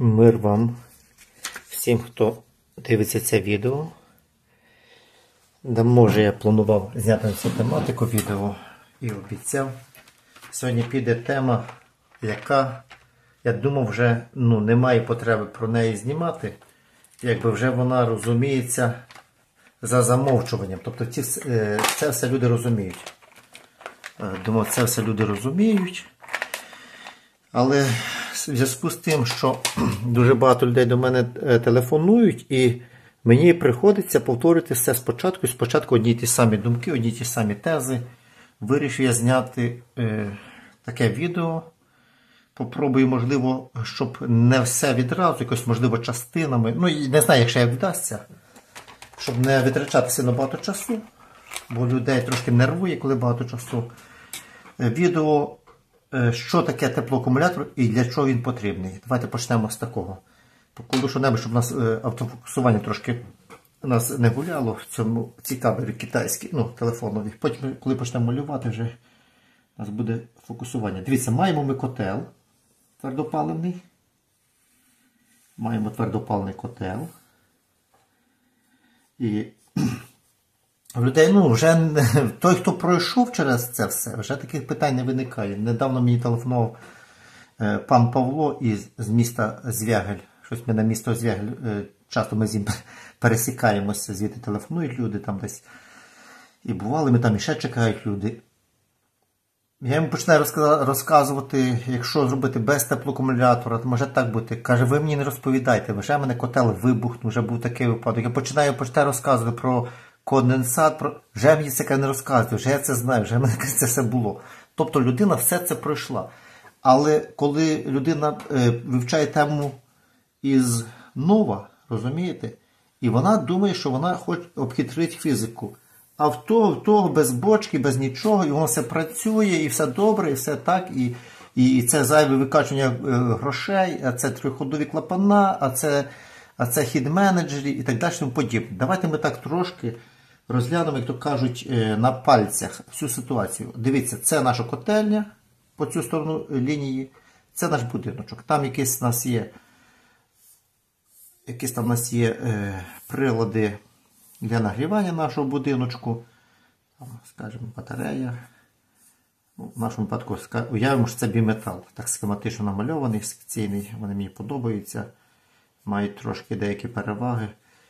Мир вам, всім, хто дивиться це відео. Давно вже я планував зняти на цю тематику відео і обіцяв. Сьогодні піде тема, яка, я думав, вже немає потреби про неї знімати, якби вже вона розуміється за замовчуванням. Тобто це все люди розуміють. Думав, це все люди розуміють. Але в зв'язку з тим, що дуже багато людей до мене телефонують, і мені приходиться повторити все спочатку. Спочатку одні й ті самі думки, одні й ті самі тези. Вирішив я зняти таке відео. Попробую, можливо, щоб не все відразу, якось, можливо, частинами. Не знаю, якщо як вдасться. Щоб не витрачати сильно багато часу. Бо людей трошки нервує, коли багато часу. Відео, що таке теплоакумулятор і для чого він потрібний. Давайте почнемо з такого. Покладу що-небудь, щоб у нас автофокусування трошки нас не гуляло в цій камері китайській, телефоновій. Потім, коли почнемо малювати, вже у нас буде фокусування. Дивіться, маємо ми котел твердопаливний. Маємо твердопаливний котел. І в людей, вже той, хто пройшов через це все, вже таких питань не виникає. Недавно мені телефонував пан Павло з міста Звягель. Щось ми на місто Звягель, часто ми з ним пересікаємося, звідти телефонують люди там десь. І бували, ми там іще чекають люди. Я йому починаю розказувати, якщо зробити без теплоакумулятора, то може так бути. Каже, ви мені не розповідайте, вже мене котел вибухнув, вже був такий випадок. Я починаю розказувати про конденсат, вже мені це не розказує, вже я це знаю, вже в мене це все було. Тобто людина все це пройшла. Але коли людина вивчає тему із нова, розумієте, і вона думає, що вона хоче обхитрити фізику. А в того без бочки, без нічого, і воно все працює, і все добре, і все так, і це зайве викачування грошей, а це триходові клапана, а це хід-менеджері і так далі, тому подібне. Давайте ми так трошки розглянемо, як то кажуть, на пальцях всю ситуацію. Дивіться, це наша котельня по цю сторону лінії, це наш будиночок. Там якісь у нас є прилади для нагрівання нашого будиночку, скажімо, батарея. В нашому випадку уявимо, що це біметал, так схематично намальований, секційний, вони мені подобаються, мають трошки деякі переваги.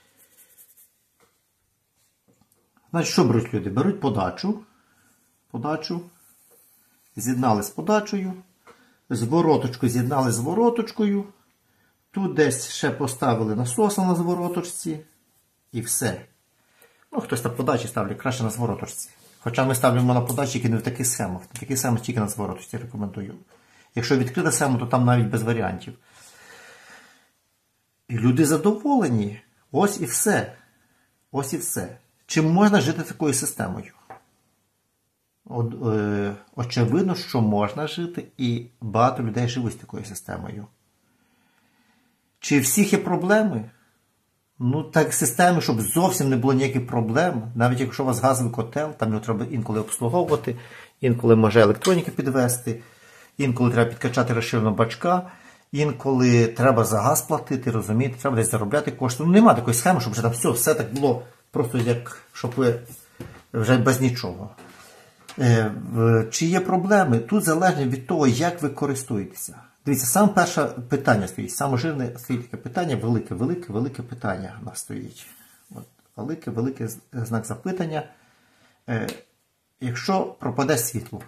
Значить, що беруть люди? Беруть подачу, з'єднали з подачею, звороточку з'єднали з вороточкою, тут десь ще поставили насоса на звороточці і все. Хтось на подачі ставлять краще на звороточці. Хоча ми ставимо на подачі, які не в таких схемах. В таких схемах тільки на звороточці рекомендую. Якщо відкрита схема, то там навіть без варіантів. І люди задоволені. Ось і все. Ось і все. Чи можна жити такою системою? Очевидно, що можна жити, і багато людей живуть з такою системою. Чи всіх є проблеми? Так системи, щоб зовсім не було ніяких проблем. Навіть якщо у вас газовий котел, там його треба інколи обслуговувати, інколи може електроніка підвести, інколи треба підкачати розширеного бачка, інколи треба за газ платити, розумієте, треба десь заробляти кошти. Нема такої схеми, щоб вже там все так було просто як, щоб ви вже без нічого. Чи є проблеми? Тут залежно від того, як ви користуєтеся. Дивіться, саме перше питання стоїть, саме жирне стоїть таке питання, велике питання у нас стоїть. Велике знак запитання. Якщо пропаде світло.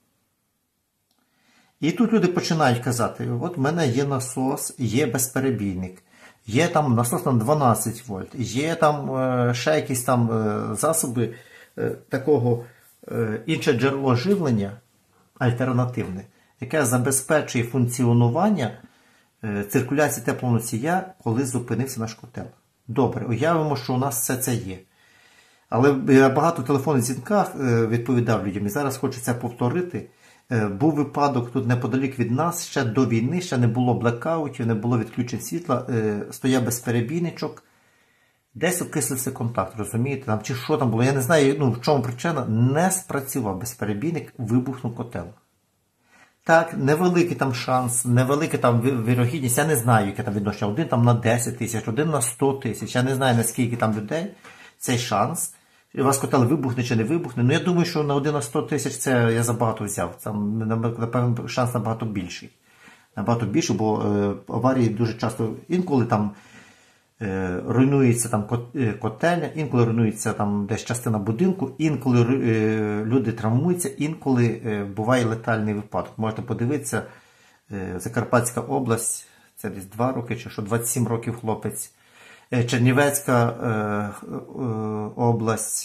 І тут люди починають казати, от в мене є насос, є безперебійник, є там насос на 12 вольт, є там ще якісь там засоби такого, інше джерело живлення, альтернативне, яке забезпечує функціонування циркуляції теплоносія, коли зупинився наш котел. Добре, уявимо, що у нас все це є. Але я багато в телефонних дзвінках відповідав людям, і зараз хочу це повторити. Був випадок тут неподалік від нас, ще до війни, ще не було блекаутів, не було відключень світла, стояв безперебійничок, десь окислився контакт, розумієте, там, чи що там було, я не знаю, в чому причина, не спрацював безперебійник, вибухнув котел. Так, невеликий там шанс, невелика там вірогідність, я не знаю, яке там відношення, один там на 10 тисяч, один на 100 тисяч, я не знаю, наскільки там людей цей шанс. І у вас котел вибухне чи не вибухне. Ну, я думаю, що на 1 на 100 тисяч це я забагато взяв. Там, напевно, шанс набагато більший. Набагато більший, бо аварії дуже часто, інколи там руйнується там котельня, інколи руйнується там десь частина будинку, інколи люди травмуються, інколи буває летальний випадок. Можете подивитися, Закарпатська область, це десь 2 роки, чи що, 27 років хлопець. Чернівецька область,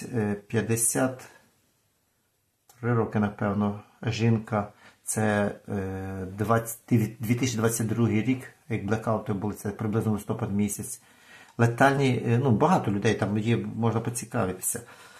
53 роки, напевно, жінка. Це 2022 рік, як блекаути були, це приблизно листопад місяць. Летальні, ну, багато людей там є, можна поцікавитися.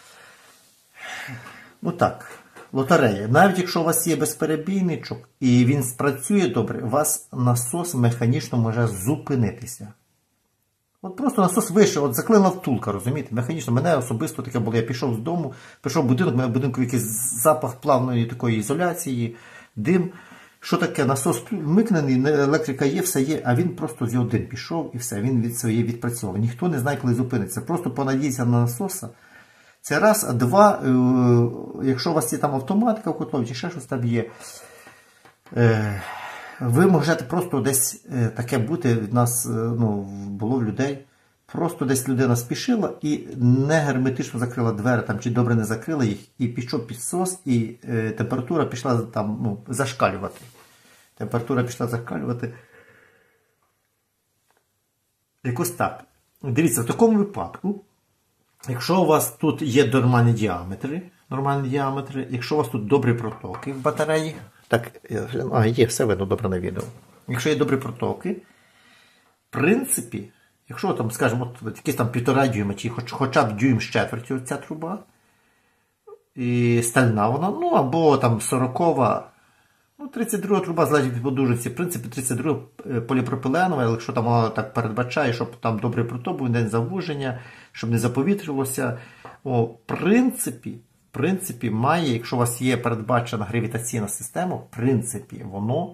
Ну так, лотерея. Навіть якщо у вас є безперебійничок і він спрацює добре, у вас насос механічно може зупинитися. От просто насос вийшов, от заклинила втулка, розумієте? Механічно, мене особисто таке було, я пішов з дому, прийшов в будинок, у мене в будинку якийсь запах плавної такої ізоляції, дим. Що таке? Насос вмикнений, електрика є, все є, а він просто з один пішов і все, він від своєї відпрацьовував. Ніхто не знає, коли зупиниться. Просто понадійтеся на насоса. Це раз, а два, якщо у вас є там автоматика в котлові, чи ще щось там є, ви можете просто десь таке бути, від нас було в людей, просто десь людина спішила і не герметично закрила двері, там, чи добре не закрила їх, і пішов підсос, і температура пішла там, зашкалювати. Температура пішла зашкалювати. Якось так. Дивіться, в такому випадку, якщо у вас тут є нормальні діаметри, якщо у вас тут добрі протоки в батареї, так, є, все видно добре на відео. Якщо є добрі протоки, в принципі, якщо там, скажімо, якісь там 1,5 дюйма, чи хоча б дюйм з четвертю ця труба, і стальна вона, або там 40-ва, 32 труба залежить від подовжності, в принципі, 32 поліпропиленова, але якщо там вона так передбачає, щоб там добрий проток був, не завуження, щоб не заповітрилося, в принципі, має, якщо у вас є передбачена гравітаційна система, в принципі, воно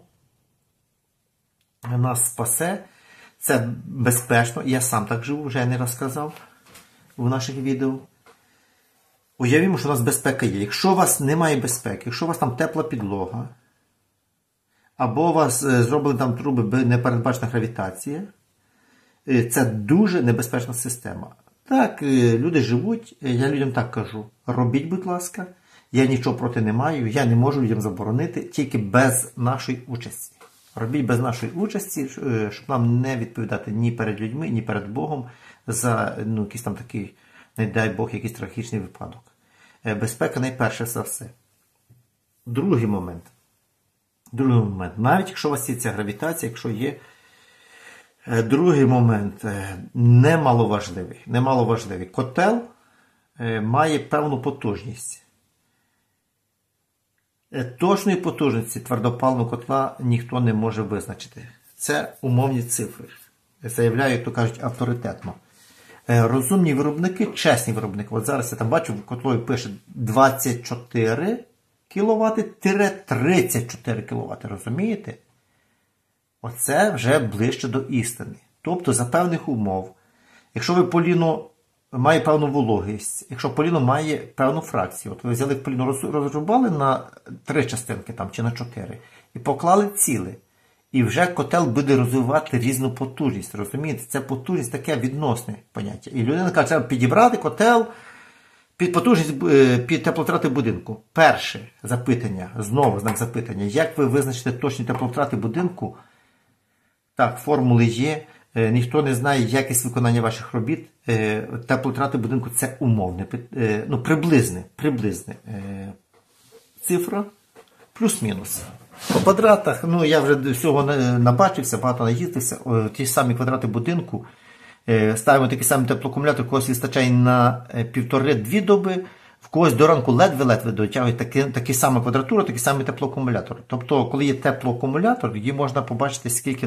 нас спасе. Це безпечно. Я сам так живу, вже не розказав у наших відео. Уявімо, що у нас безпека є. Якщо у вас немає безпеки, якщо у вас там тепла підлога, або у вас зроблені там труби, не передбачена гравітація, це дуже небезпечна система. Так, люди живуть, я людям так кажу, робіть, будь ласка, я нічого проти не маю, я не можу людям заборонити, тільки без нашої участі. Робіть без нашої участі, щоб нам не відповідати ні перед людьми, ні перед Богом за якийсь там такий, не дай Бог, якийсь трагічний випадок. Безпека найперше за все. Другий момент. Навіть якщо у вас є ця гравітація, якщо є другий момент, немаловажливий. Котел має певну потужність. Точної потужності твердопаливного котла ніхто не може визначити. Це умовні цифри. Заявляю, як то кажуть, авторитетно. Розумні виробники, чесні виробники. От зараз я там бачу, в котлові пише 24 кВт-34 кВт. Розумієте? Оце вже ближче до істини. Тобто за певних умов, якщо ви поліно має певну вологість, якщо поліно має певну фракцію, от ви взяли поліно, розрубали на 3 частинки там, чи на 4 і поклали ціле. І вже котел буде розвивати різну потужність. Розумієте? Це потужність таке відносне поняття. І людина каже, треба підібрати котел під потужність, під теплотрати будинку. Перше запитання, знову знак запитання, як ви визначите точні теплотрати будинку? Так, формули є. Ніхто не знає якість виконання ваших робіт. Теплотрати будинку – це умовне, приблизне цифра, плюс-мінус. По квадратах, я вже всього набачився, багато наїздився. Ті самі квадрати будинку. Ставимо такий самий теплоакумулятор, когось вистачає на 1,5-2 доби, в когось до ранку ледве-ледве дотягує такі самі квадратура, такий самий теплоакумулятор. Тобто, коли є теплоакумулятор, тоді можна побачити,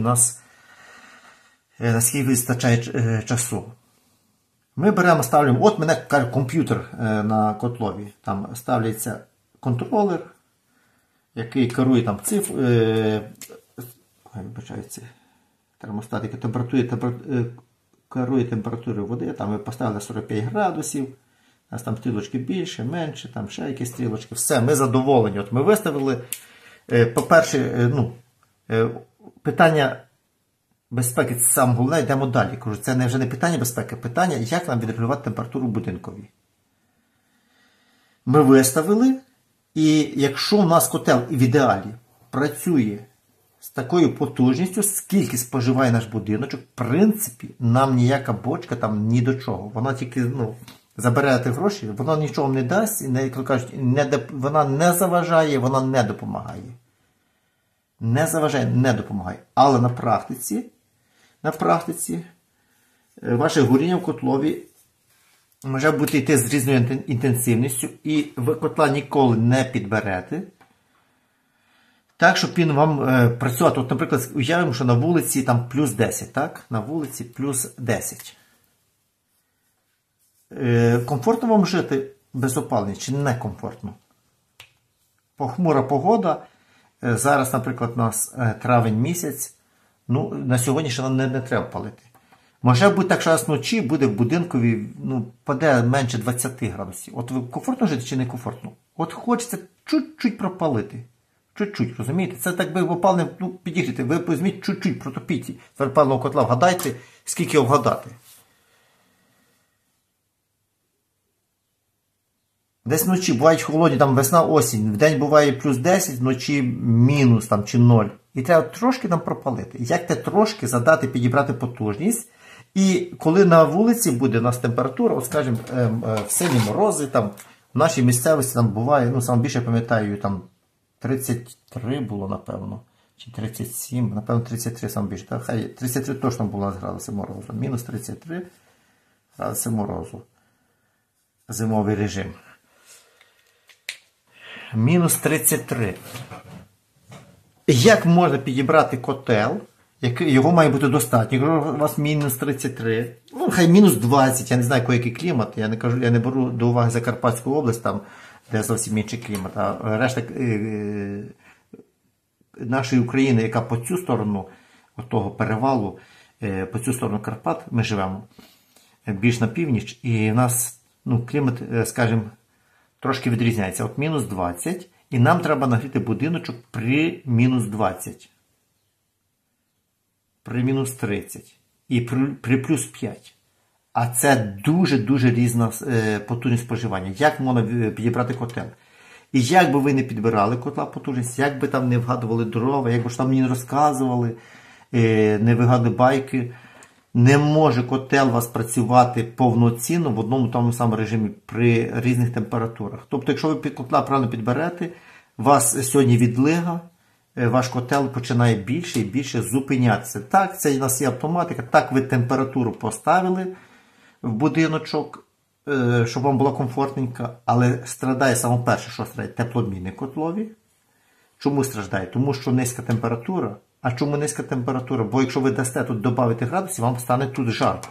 наскільки вистачає часу. Ми беремо, ставимо, от мене каже комп'ютер на котлові. Там ставляється контролер, який керує там термостат, який керує температурою води, там ви поставили 45 градусів, у нас там стрілочки більше, менше, там ще якісь стрілочки, все, ми задоволені. От ми виставили, по-перше, питання безпеки, це саме головне, йдемо далі. Кажу, це вже не питання безпеки, питання, як нам відрегулювати температуру будинковій. Ми виставили, і якщо у нас котел в ідеалі працює з такою потужністю, скільки споживає наш будиночок, в принципі, нам ніяка бочка там ні до чого. Вона тільки, заберете гроші, вона нічого не дасть, вона не заважає, вона не допомагає. Не заважає, не допомагає. Але на практиці ваше горіння в котлові може бути йти з різною інтенсивністю, і ви котла ніколи не підберете. Так, щоб він вам працював. От, наприклад, уявимо, що на вулиці там плюс 10, так? На вулиці плюс 10. Комфортно вам жити без опалення чи не комфортно? Похмура погода. Зараз, наприклад, у нас травень місяць. На сьогодні ще не треба палити. Може бути так, що раз вночі буде в будинкові, паде менше 20 градусів. От ви комфортно жити чи не комфортно? От хочеться чуть-чуть пропалити. Чуть-чуть, розумієте? Це так би опалене, підігріти. Ви візьміть чуть-чуть, протопіть паливного котла, вгадайте, скільки вгадати. Десь вночі бувають холодні, там весна, осінь, вдень буває плюс 10, вночі мінус там, чи 0. І треба трошки нам пропалити. Як те трошки задати, підібрати потужність. І коли на вулиці буде у нас температура, от скажімо, в сильні морози, там, в нашій місцевості там буває, саме більше пам'ятаю, там 33 було, напевно, чи 37, напевно 33 саме більше. Так? Хай 33 точно було градуси морозу, мінус 33 градуси морозу. Зимовий режим. Мінус 33. Як можна підібрати котел, його має бути достатньо, якщо у вас мінус 33, хай мінус 20, я не знаю, який клімат, я не беру до уваги Закарпатську область, там, де зовсім інший клімат, а решта нашої України, яка по цю сторону того перевалу, по цю сторону Карпат, ми живемо більш на північ, і в нас клімат, скажімо, трошки відрізняється. От мінус 20, і нам треба нагріти будиночок при мінус 20. При мінус 30. І при плюс 5. А це дуже-дуже різна потужність споживання. Як можна підібрати котел? І як би ви не підбирали котла потужність, як би там не вгадували дрова, як би ж там мені не розказували, не вигадували байки, не може котел у вас працювати повноцінно в одному тому самому режимі при різних температурах. Тобто, якщо ви котла правильно підберете, у вас сьогодні відлига, ваш котел починає більше і більше зупинятися. Так, це у нас є автоматика, так ви температуру поставили в будиночок, щоб вам було комфортненько, але страдає саме перше, що страдає, теплообмінні котлові. Чому страждає? Тому що низька температура. А чому низька температура? Бо якщо ви дасте тут додати градусів, вам стане тут жарко.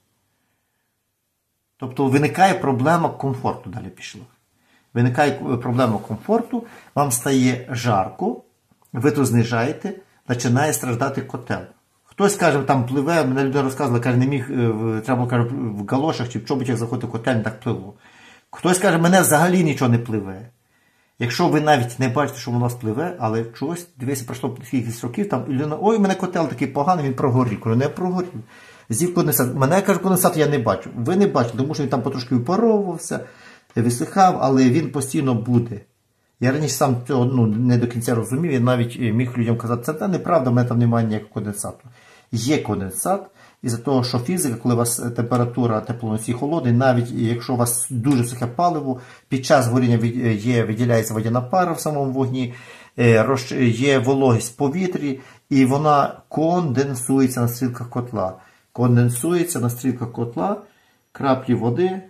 Тобто виникає проблема комфорту, далі пішло. Виникає проблема комфорту, вам стає жарко, ви то знижаєте, починає страждати котел. Хтось, каже, там пливе, мене людина розказувала, каже, не міг, треба було, каже, в галошах чи в чоботях заходити в котель, не так пливло. Хтось каже, мене взагалі нічого не пливе. Якщо ви навіть не бачите, що воно спливе, але чогось, дивіться, пройшло кількість років, там, і людина, ой, у мене котел такий поганий, він прогорів. Кажу, не прогорів. Зів конденсат. Мене, каже, конденсат я не бачу. Ви не бачите, тому що він там потрошки випаровувався, висихав, але він постійно буде. Я раніше сам цього не до кінця розумів, я навіть міг людям казати, це неправда, в мене там немає ніякого конденсату. Є конденсат, із-за того, що фізика, коли у вас температура теплоносій холодний, навіть якщо у вас дуже сухе паливо, під час горіння виділяється водяна пара в самому вогні, є вологість в повітрі, і вона конденсується на стрілках котла. Конденсується на стрілках котла, краплі води,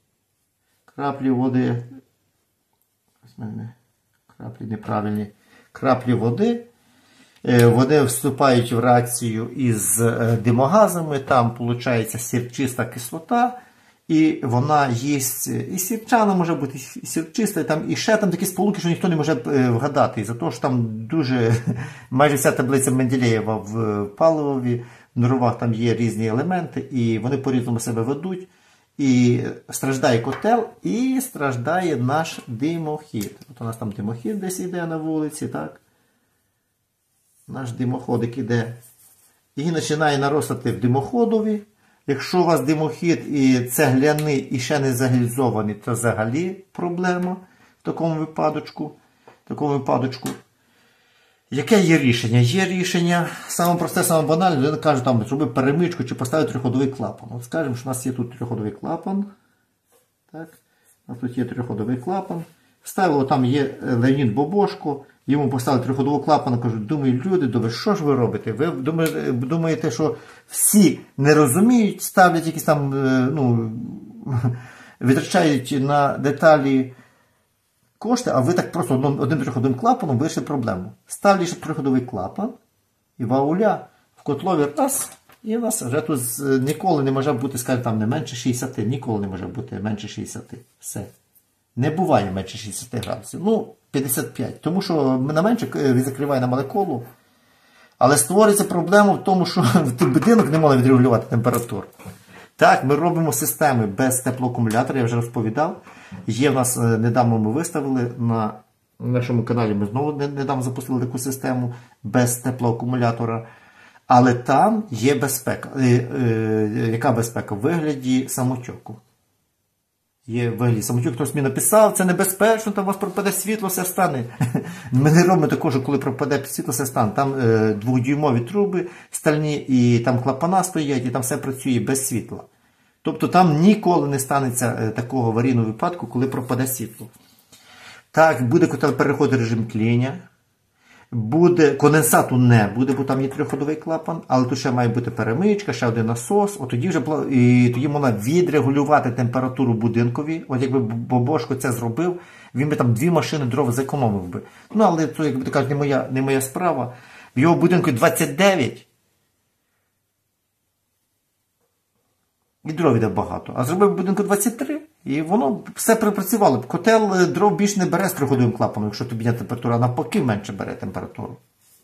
краплі неправильні, краплі води, вони вступають в реакцію із димогазами, там виходить сірчиста кислота, і вона їсть і сірчана може бути, і сірчиста, і ще там такі сполуки, що ніхто не може вгадати. І за те, що там дуже, майже вся таблиця Менделєєва в паливові, в нуровах там є різні елементи, і вони по-різному себе ведуть. І страждає котел, і страждає наш димохід. От у нас там димохід десь йде на вулиці, так? Наш димоходик іде. І починає наростати в димоходові. Якщо у вас димохід і цегляний, і ще не загільзований, то взагалі проблема в такому випадочку. Яке є рішення? Є рішення, саме просте, саме банальне, людина каже, там, зроби перемичку чи поставити трьохходовий клапан. От скажемо, що у нас є тут трьохходовий клапан. Так, у нас тут є трьохходовий клапан. Вставило, там є Леонід Бобошко, йому поставили трьохходовий клапан, кажуть, думаю, люди, добре, що ж ви робите? Ви думаєте, що всі не розуміють, ставлять якісь там, витрачають на деталі кошти, а ви так просто одним трьохходовим клапаном вирішили проблему. Ставлять трьохходовий клапан, і вауля в котлові раз, і у нас вже тут ніколи не може бути, скажімо, там не менше 60, ніколи не може бути менше 60. Все. Не буває менше 60 градусів. 55. Тому що на менше закриває на молекулу. Але створюється проблема в тому, що будинок не може відрегулювати температуру. Так, ми робимо системи без теплоакумулятора, я вже розповідав. Є в нас, недавно ми виставили на нашому каналі, ми знову недавно запустили таку систему без теплоакумулятора. Але там є безпека. Яка безпека? В вигляді самотьоку. Є в вигляді самотьоку. Хтось мені написав, це небезпечно, там у вас пропаде світло, все стане. Ми не робимо також, коли пропаде світло, все стане. Там двохдюймові труби стальні, і там клапана стоять, і там все працює без світла. Тобто там ніколи не станеться такого аварійного випадку, коли пропаде світло. Так, буде котел переходити в режим тління. Конденсату не буде, бо там є трьохходовий клапан, але тут ще має бути перемичка, ще один насос. Тоді можна відрегулювати температуру будинкові. От якби Бобошко це зробив, він би там 2 машини дров зекономив би. Але це, як би кажуть, не моя справа. В його будинку 29. І дров іде багато. А зробив в будинку 23, і воно все припрацювало. Котел дров більше не бере з трьохходовим клапаном, якщо тобі є температура, а навпаки менше бере температуру.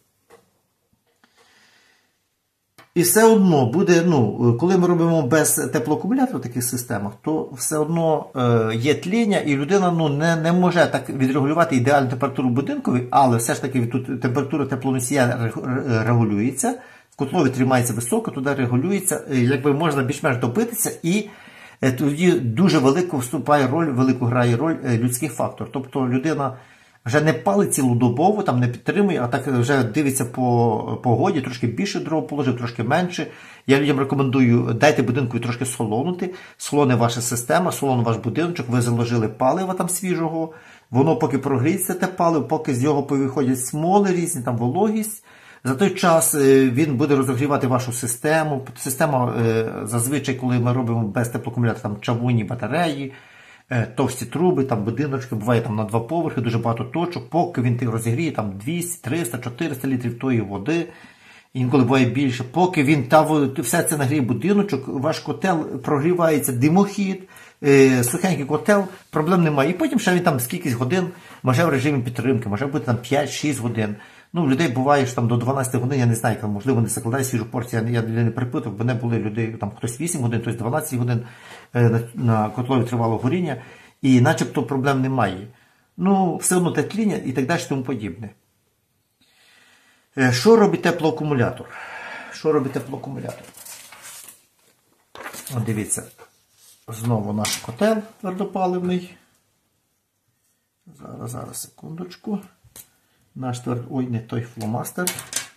І все одно буде, коли ми робимо без теплоакумулятора в таких системах, то все одно є тління, і людина не може так відрегулювати ідеальну температуру будинкові, але все ж таки тут температура теплоносія регулюється. Котлові тримається високо, туди регулюється, якби можна більш-менш добитися, і тоді дуже велику грає роль людський фактор. Тобто людина вже не палить цілодобово, там не підтримує, а так вже дивиться по погоді, трошки більше дров положив, трошки менше. Я людям рекомендую, дайте будинку трошки солонути, солоне ваша система, солоне ваш будиночок, ви заложили палива там свіжого, воно поки прогріється те паливо, поки з нього повиходять смоли різні, там вологість. За той час він буде розігрівати вашу систему. Система зазвичай, коли ми робимо без теплоакумулятора, там чавунні батареї, товсті труби, там будиночки, буває там на 2 поверхи, дуже багато точок, поки він розігріє там 200, 300, 400 літрів тої води, інколи буває більше, поки він все це нагріє будиночок, ваш котел прогрівається, димохід, сухенький котел, проблем немає. І потім ще він там скількись годин може в режимі підтримки, може бути там 5-6 годин. У людей буває, що там до 12 годин, я не знаю, можливо, не закладає свіжу порцію, я не припитував, бо не були людей, там хтось 8 годин, хтось 12 годин на котлові тривало горіння, і начебто проблем немає. Все одно те тління і так далі, тому подібне. Що робить теплоакумулятор? От дивіться, знову наш котел твердопаливний. Зараз, секундочку. Не той фломастер.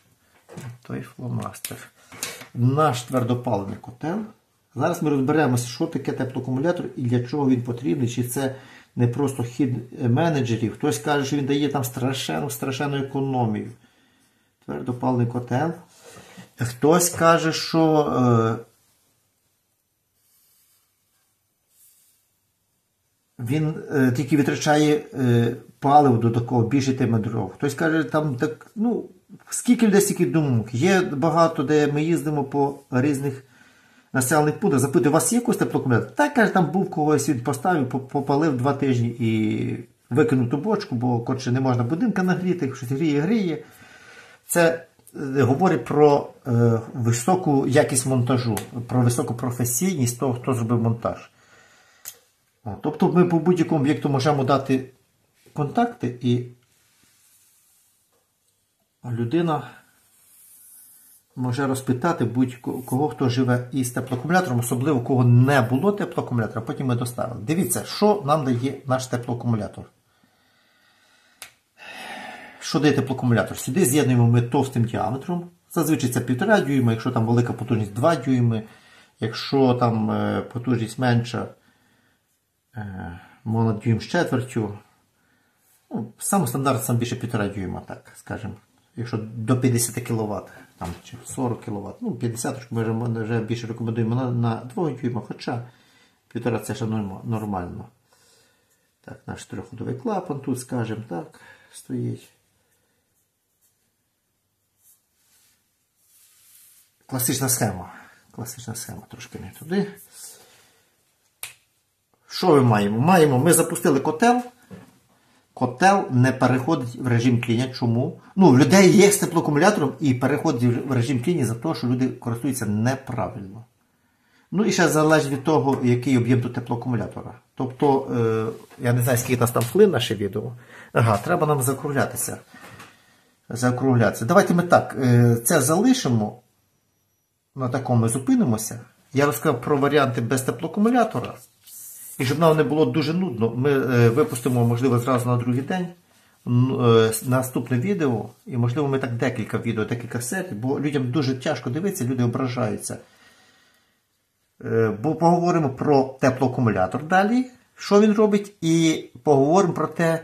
Наш твердопаливний котел. Зараз ми розберемося, що таке теплоакумулятор і для чого він потрібний. Чи це не просто хід менеджерів. Хтось каже, що він дає там страшенну економію. Твердопаливний котел. Хтось каже, що він тільки витрачає паливо до такого, більше теми дров. Хтось каже, там так, скільки людей, стільки думок. Є багато, де ми їздимо по різних населених пунктах, запитує, у вас є якийсь теплоакумулятор? Так, каже, там був когось, він поставив, попалив 2 тижні і викинув ту бочку, бо, коротше, не можна будинка нагріти, щось гріє. Це говорить про високу якість монтажу, про високу професійність того, хто зробив монтаж. Тобто ми по будь-якому об'єкту можемо дати контакти, і людина може розпитати будь-кого, хто живе із теплоакумулятором, особливо у кого не було теплоакумулятора, потім ми доставили. Дивіться, що нам дає наш теплоакумулятор. Що дає теплоакумулятор? Сюди з'єднуємо ми товстим діаметром. Зазвичай це 1,5 дюйма, якщо там велика потужність 2 дюйми, якщо там потужність менша, можна дюйм з четвертю. Ну, саме стандарт сам більше 1,5 дюйма, так скажемо. Якщо до 50 кВт, там, чи 40 кВт, ну 50 ми вже більше рекомендуємо на 2 дюймах, хоча 1,5 це ще нормально. Так, наш 4-ходовий клапан тут, скажемо, так, стоїть. Класична схема, трошки не туди. Що ми маємо? Ми запустили котел. Котел не переходить в режим тління. Чому? Ну, в людей є з теплоакумулятором і переходить в режим тління за те, що люди користуються неправильно. Ну і ще залежить від того, який об'єм до теплоакумулятора. Тобто, я не знаю, скільки нас там хвилин наше відео. Ага, треба нам закруглятися. Давайте ми так, це залишимо. На такому ми зупинимося. Я розказав про варіанти без теплоакумулятора. І щоб нам не було дуже нудно, ми випустимо, можливо, зразу на другий день наступне відео. І, можливо, ми так декілька відео, декілька серій, бо людям дуже тяжко дивитися, люди ображаються. Бо поговоримо про теплоакумулятор далі, що він робить, і поговоримо про те,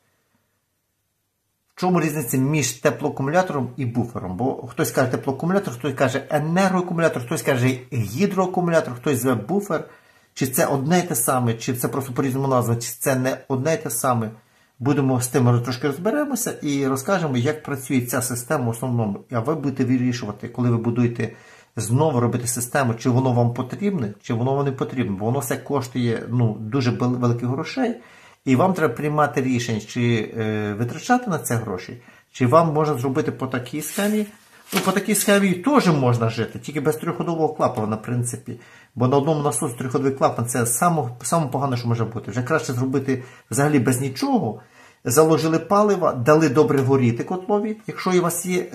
в чому різниця між теплоакумулятором і буфером. Бо хтось каже теплоакумулятор, хтось каже енергоакумулятор, хтось каже гідроакумулятор, хтось зве буфер. Чи це одне й те саме, чи це просто по-різному назва, чи це не одне й те саме. Будемо з тим трошки розберемося і розкажемо, як працює ця система в основному. А ви будете вирішувати, коли ви будуєте знову робити систему, чи воно вам потрібне, чи воно вам не потрібне. Бо воно все коштує дуже великих грошей. І вам треба приймати рішення, чи витрачати на це гроші, чи вам можна зробити по такій схемі. Ну, по такій схемі теж можна жити, тільки без 3-ходового клапана, в принципі. Бо на одному насосі 3-ходовий клапан – це саме погане, що може бути. Вже краще зробити взагалі без нічого. Заложили палива, дали добре горіти котлові. Якщо у вас є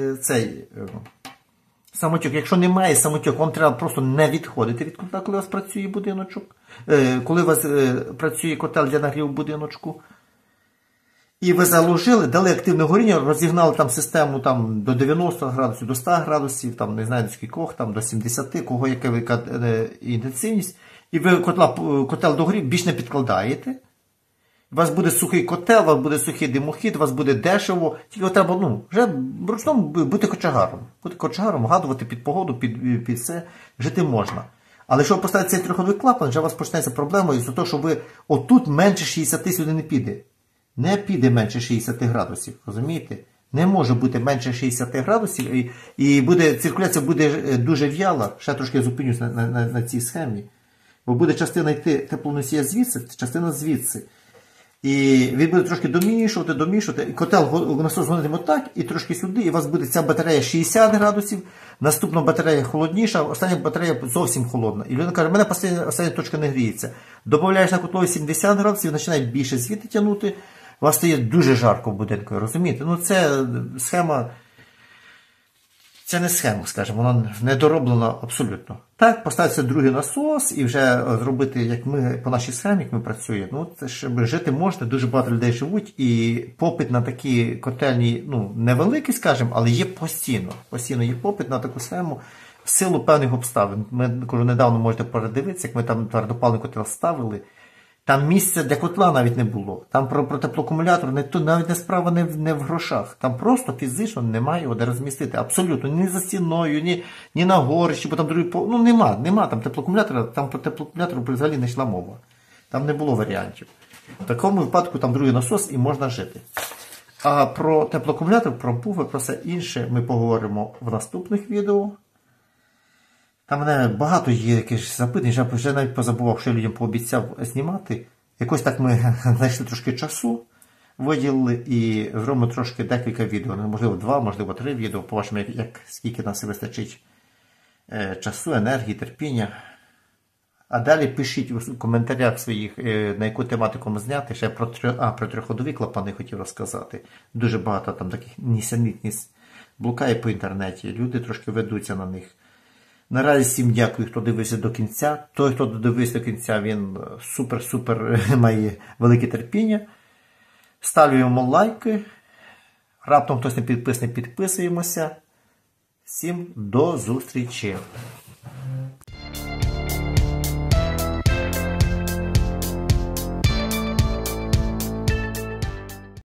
самотек, якщо немає самотек, вам треба просто не відходити від котла, коли у вас працює будиночок. Коли у вас працює котел для нагріву будиночку. І ви заложили, дали активне горіння, розігнали там систему там, до 90 градусів, до 100 градусів, там, не знаю, до скількох, там, до 70, кого яка інтенсивність. І ви котел догорів більш не підкладаєте. У вас буде сухий котел, у вас буде сухий димохід, у вас буде дешево. Тільки треба вже вручному бути кочегаром. Бути кочегаром, гадувати під погоду, під все. Жити можна. Але якщо ви поставите цей 3-ходовий клапан, вже у вас почнеться проблема із-за того, що ви отут менше 60 сюди не піде. Не піде менше 60 градусів, розумієте? Не може бути менше 60 градусів, і циркуляція буде дуже в'яла. Ще трошки зупинюсь на цій схемі. Бо буде частина йти теплоносія звідси, частина звідси. І він буде трошки домішувати. І котел насос гонитиме так, і трошки сюди, і у вас буде ця батарея 60 градусів, наступна батарея холодніша, остання батарея зовсім холодна. І людина каже, в мене остання точка не гріється. Додаєш на котлові 70 градусів, починає більше звідти тягнути, у вас стає дуже жарко в будинку, розумієте? Ну це схема, це не схема, скажімо, вона не дороблена абсолютно. Так, поставиться другий насос і вже зробити, як ми, по нашій схемі, як ми працюємо. Ну, це щоб жити можна, дуже багато людей живуть, і попит на такі котельні, невеликий, скажімо, але є постійно. Постійно є попит на таку схему в силу певних обставин. Ми, недавно можете передивитися, як ми там твердопаливний котел ставили. Там місця для котла навіть не було. Там про теплоакумулятор навіть не справа не в грошах. Там просто фізично немає його де розмістити. Абсолютно. Ні за стіною, ні на горищі, бо там другий нема там теплоакумулятора. Там про теплоакумулятор взагалі не йшла мова. Там не було варіантів. В такому випадку там другий насос і можна жити. А про теплоакумулятор, про буфер, про все інше ми поговоримо в наступних відео. Там мене багато є якихось запитань, я вже навіть позабував, що я людям пообіцяв знімати. Якось так ми знайшли трошки часу, виділили і зробимо трошки декілька відео. Можливо, 2, можливо, 3 відео, побачимо, скільки нас вистачить часу, енергії, терпіння. А далі пишіть у коментарях своїх, на яку тематику ми зняти. Ще про триходові клапани хотів розказати. Дуже багато там таких нісенітниць блукає по інтернеті. Люди трошки ведуться на них. Наразі всім дякую, хто дивився до кінця. Той, хто додивився до кінця, він супер-супер має велике терпіння. Ставлюємо лайки. Раптом хтось не підписаний, підписуємося. Всім до зустрічі!